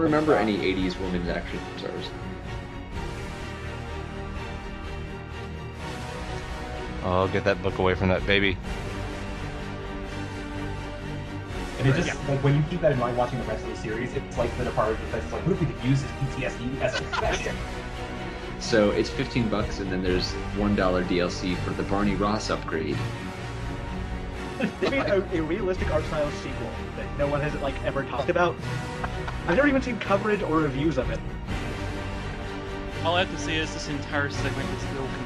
remember any 80s women's action stars. Oh, get that book away from that baby. And it just, like, when you keep that in mind watching the rest of the series, it's like the Departed of Defense, like, what if we could use this PTSD as a weapon? So it's $15, and then there's $1 DLC for the Barney Ross upgrade. They made a realistic art style sequel that no one has like ever talked about. I've never even seen coverage or reviews of it. All I have to say is this entire segment is ill